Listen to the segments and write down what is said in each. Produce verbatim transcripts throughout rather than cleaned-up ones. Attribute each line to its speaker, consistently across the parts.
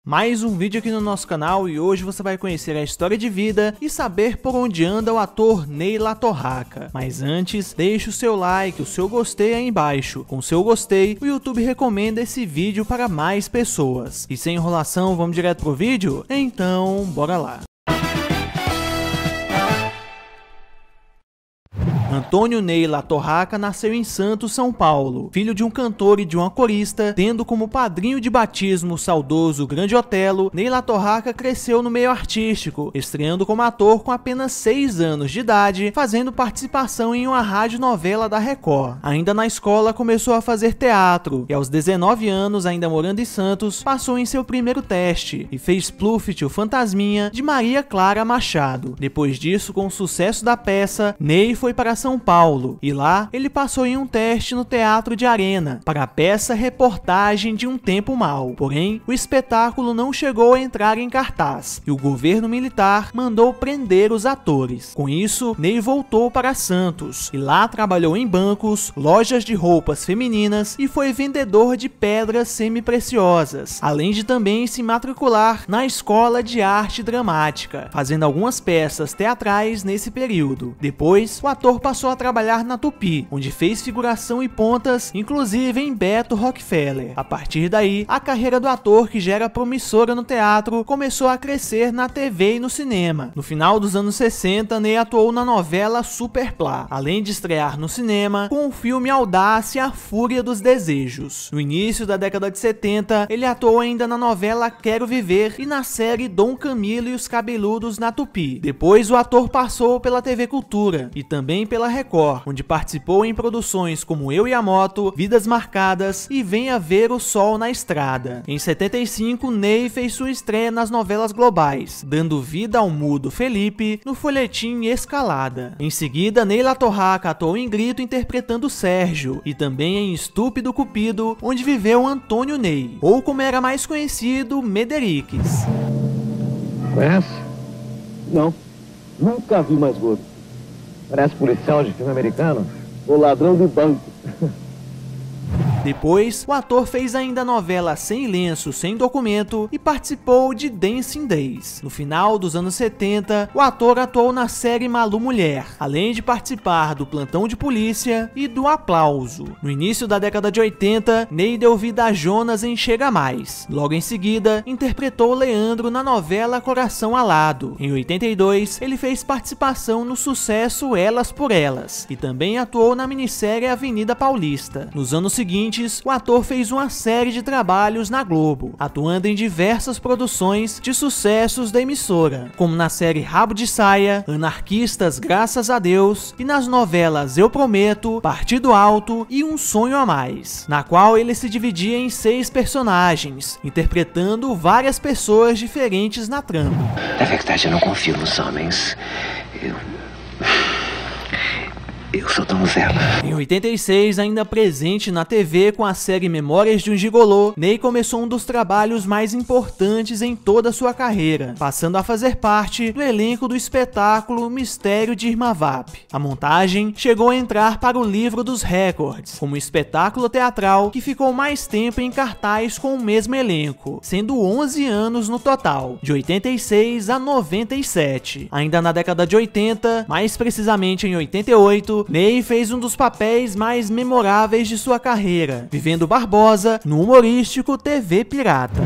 Speaker 1: Mais um vídeo aqui no nosso canal e hoje você vai conhecer a história de vida e saber por onde anda o ator Ney LaTorraca. Mas antes, deixe o seu like, o seu gostei aí embaixo. Com o seu gostei, o YouTube recomenda esse vídeo para mais pessoas. E sem enrolação, vamos direto pro vídeo? Então, bora lá! Antônio Ney LaTorraca nasceu em Santos, São Paulo, filho de um cantor e de uma corista, tendo como padrinho de batismo o saudoso Grande Otelo. Ney LaTorraca cresceu no meio artístico, estreando como ator com apenas seis anos de idade, fazendo participação em uma radionovela da Record. Ainda na escola começou a fazer teatro, e aos dezenove anos, ainda morando em Santos, passou em seu primeiro teste, e fez Pluft, o Fantasminha, de Maria Clara Machado. Depois disso, com o sucesso da peça, Ney foi para São Paulo, e lá ele passou em um teste no Teatro de Arena, para a peça Reportagem de um Tempo Mau. Porém, o espetáculo não chegou a entrar em cartaz, e o governo militar mandou prender os atores. Com isso, Ney voltou para Santos, e lá trabalhou em bancos, lojas de roupas femininas e foi vendedor de pedras semi-preciosas, além de também se matricular na Escola de Arte Dramática, fazendo algumas peças teatrais nesse período. Depois, o ator passou a trabalhar na Tupi, onde fez figuração e pontas, inclusive em Beto Rockefeller. A partir daí, a carreira do ator, que já era promissora no teatro, começou a crescer na T V e no cinema. No final dos anos sessenta, Ney atuou na novela Superplá, além de estrear no cinema com o filme Audácia, a Fúria dos Desejos. No início da década de setenta, ele atuou ainda na novela Quero Viver e na série Dom Camilo e os Cabeludos na Tupi. Depois, o ator passou pela T V Cultura e também pela Record, onde participou em produções como Eu e a Moto, Vidas Marcadas e Venha Ver o Sol na Estrada. Em setenta e cinco, Ney fez sua estreia nas novelas globais, dando vida ao mudo Felipe no folhetim Escalada. Em seguida, Ney LaTorraca atuou em Grito interpretando Sérgio, e também em Estúpido Cupido, onde viveu Antônio Ney, ou como era mais conhecido, Mederiques.
Speaker 2: Conhece? Não, nunca vi mais gordo. Parece policial de filme americano ou ladrão de banco.
Speaker 1: Depois, o ator fez ainda a novela Sem Lenço, Sem Documento e participou de Dancing Days. No final dos anos setenta, o ator atuou na série Malu Mulher, além de participar do Plantão de Polícia e do Aplauso. No início da década de oitenta, Ney deu vida a Jonas em Chega Mais. Logo em seguida, interpretou Leandro na novela Coração Alado. Em oitenta e dois, ele fez participação no sucesso Elas por Elas e também atuou na minissérie Avenida Paulista. Nos anos seguintes, o ator fez uma série de trabalhos na Globo, atuando em diversas produções de sucessos da emissora, como na série Rabo de Saia, Anarquistas Graças a Deus e nas novelas Eu Prometo, Partido Alto e Um Sonho a Mais, na qual ele se dividia em seis personagens, interpretando várias pessoas diferentes na trama.
Speaker 3: Na verdade, eu não confio nos homens. Eu... Eu sou donzela.
Speaker 1: Em oitenta e seis, ainda presente na T V com a série Memórias de um Gigolô, Ney começou um dos trabalhos mais importantes em toda a sua carreira, passando a fazer parte do elenco do espetáculo Mistério de Irma Vap. A montagem chegou a entrar para o livro dos recordes, como espetáculo teatral que ficou mais tempo em cartaz com o mesmo elenco, sendo onze anos no total, de oitenta e seis a noventa e sete. Ainda na década de oitenta, mais precisamente em oitenta e oito, Ney fez um dos papéis mais memoráveis de sua carreira, vivendo Barbosa no humorístico T V Pirata.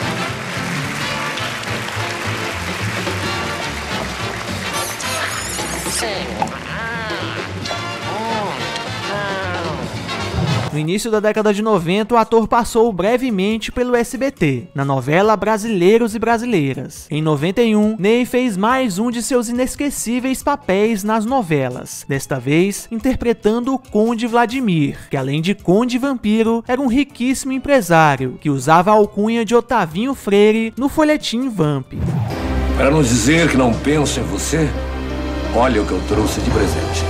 Speaker 1: No início da década de noventa, o ator passou brevemente pelo S B T, na novela Brasileiros e Brasileiras. Em noventa e um, Ney fez mais um de seus inesquecíveis papéis nas novelas, desta vez interpretando o Conde Vladimir, que além de Conde Vampiro, era um riquíssimo empresário, que usava a alcunha de Otavinho Freire no folhetim Vamp.
Speaker 4: Para não dizer que não penso em você, olha o que eu trouxe de presente.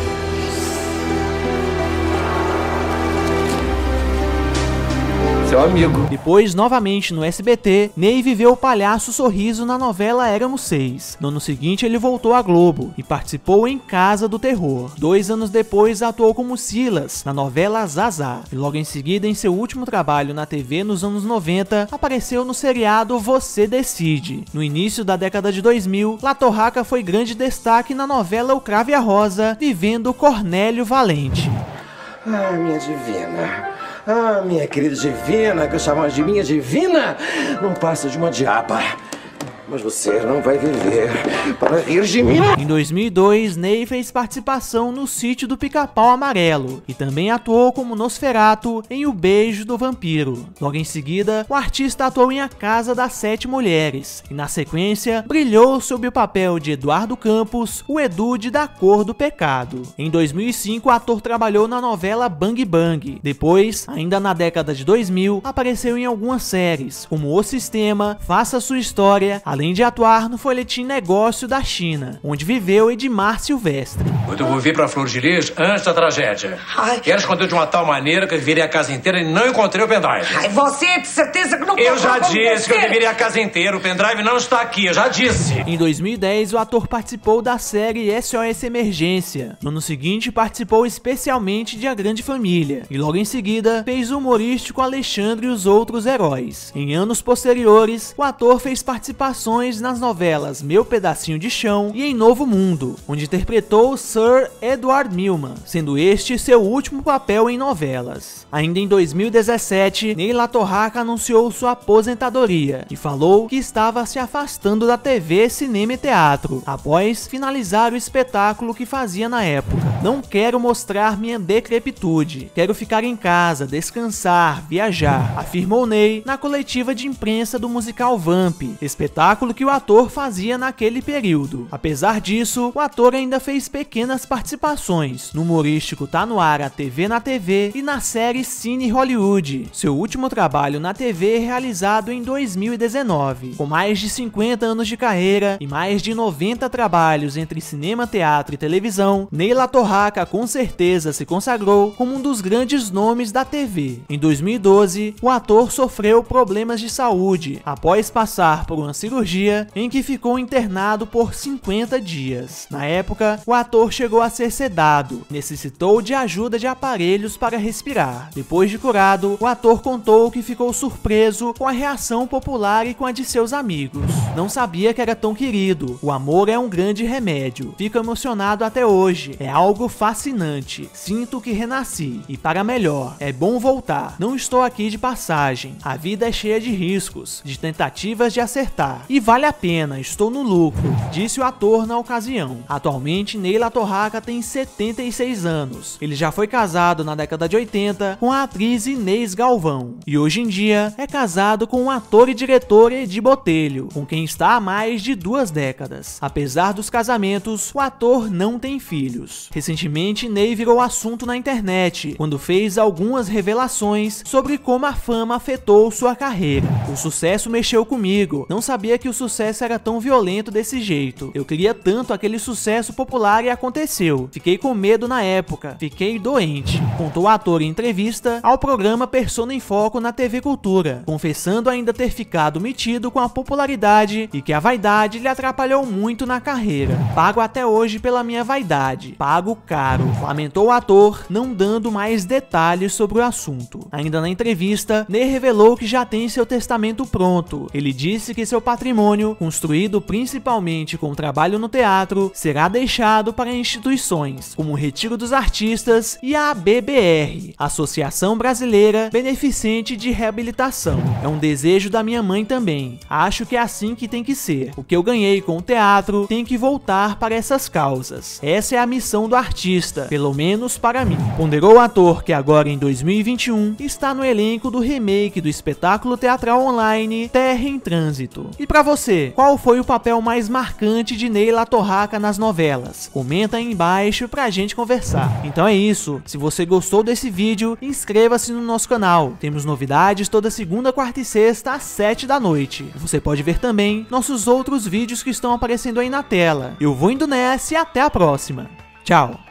Speaker 4: seu amigo.
Speaker 1: Depois, novamente no S B T, Ney viveu o palhaço sorriso na novela Éramos Seis. No ano seguinte, ele voltou à Globo e participou em Casa do Terror. Dois anos depois, atuou como Silas na novela Zazá. E logo em seguida, em seu último trabalho na T V nos anos noventa, apareceu no seriado Você Decide. No início da década de dois mil, La Torraca foi grande destaque na novela O Cravo e a Rosa, vivendo Cornélio Valente.
Speaker 5: Ah, minha divina. Ah, minha querida divina, que eu chamo de minha divina, não passa de uma diaba. Mas você não vai viver para rir de mim.
Speaker 1: Em dois mil e dois, Ney fez participação no Sítio do Pica-Pau Amarelo e também atuou como Nosferatu em O Beijo do Vampiro. Logo em seguida, o artista atuou em A Casa das Sete Mulheres e, na sequência, brilhou sob o papel de Eduardo Campos, o Edu de Da Cor do Pecado. Em dois mil e cinco, o ator trabalhou na novela Bang Bang. Depois, ainda na década de dois mil, apareceu em algumas séries, como O Sistema, Faça Sua História, além de atuar no folhetim Negócio da China, onde viveu Edmar Silvestre.
Speaker 4: Quando eu voltei pra Flor de Lis, antes da tragédia,
Speaker 6: Ai.
Speaker 4: ela escondeu de uma tal maneira que eu virei a casa inteira e não encontrei o pendrive.
Speaker 6: Ai, você é de certeza que não
Speaker 4: Eu já
Speaker 6: comprou como
Speaker 4: disse que eu
Speaker 6: você.
Speaker 4: deveria a casa inteira, o pendrive não está aqui, eu já disse.
Speaker 1: Em dois mil e dez, o ator participou da série S O S Emergência. No ano seguinte, participou especialmente de A Grande Família. E logo em seguida, fez o humorístico Alexandre e os Outros Heróis. Em anos posteriores, o ator fez participações nas novelas Meu Pedacinho de Chão e Em Novo Mundo, onde interpretou Sir Edward Milman, sendo este seu último papel em novelas. Ainda em dois mil e dezessete, Ney La Torraca anunciou sua aposentadoria e falou que estava se afastando da T V, cinema e teatro, após finalizar o espetáculo que fazia na época. Não quero mostrar minha decrepitude, quero ficar em casa, descansar, viajar, afirmou Ney na coletiva de imprensa do musical Vamp, espetáculo que o ator fazia naquele período. Apesar disso, o ator ainda fez pequenas participações no humorístico Tá No Ar, a T V na T V e na série Cine Hollywood, seu último trabalho na T V realizado em dois mil e dezenove. Com mais de cinquenta anos de carreira e mais de noventa trabalhos entre cinema, teatro e televisão, Ney La Torraca com certeza se consagrou como um dos grandes nomes da T V. Em dois mil e doze, o ator sofreu problemas de saúde após passar por uma cirurgia em que ficou internado por cinquenta dias. Na época, o ator chegou a ser sedado, necessitou de ajuda de aparelhos para respirar. Depois de curado, o ator contou que ficou surpreso com a reação popular e com a de seus amigos. Não sabia que era tão querido. O amor é um grande remédio. Fico emocionado até hoje. É algo fascinante. Sinto que renasci. E para melhor. É bom voltar. Não estou aqui de passagem. A vida é cheia de riscos, de tentativas de acertar. E vale a pena, estou no lucro, disse o ator na ocasião. Atualmente, Ney La Torraca tem setenta e seis anos. Ele já foi casado na década de oitenta com a atriz Inês Galvão. E hoje em dia, é casado com o ator e diretor Edi Botelho, com quem está há mais de duas décadas. Apesar dos casamentos, o ator não tem filhos. Recentemente, Ney virou assunto na internet, quando fez algumas revelações sobre como a fama afetou sua carreira. O sucesso mexeu comigo. Não sabia que o sucesso era tão violento desse jeito. Eu queria tanto aquele sucesso popular e aconteceu. Fiquei com medo na época. Fiquei doente. Contou o ator em entrevista ao programa Persona em Foco na T V Cultura, confessando ainda ter ficado metido com a popularidade e que a vaidade lhe atrapalhou muito na carreira. Pago até hoje pela minha vaidade. Pago caro. Lamentou o ator, não dando mais detalhes sobre o assunto. Ainda na entrevista, Ney revelou que já tem seu testamento pronto. Ele disse que seu patrimônio, construído principalmente com trabalho no teatro, será deixado para instituições como o Retiro dos Artistas e a A B B R, Associação Brasileira Beneficente de Reabilitação. É um desejo da minha mãe também. Acho que é assim que tem que ser. O que eu ganhei com o teatro tem que voltar para essas causas. Essa é a missão do artista, pelo menos para mim. Ponderou o ator que agora em dois mil e vinte e um está no elenco do remake do espetáculo teatral online Terra em Trânsito. E pra você, qual foi o papel mais marcante de Ney La Torraca nas novelas? Comenta aí embaixo pra gente conversar. Então é isso, se você gostou desse vídeo, inscreva-se no nosso canal. Temos novidades toda segunda, quarta e sexta às sete da noite. Você pode ver também nossos outros vídeos que estão aparecendo aí na tela. Eu vou indo nessa e até a próxima. Tchau!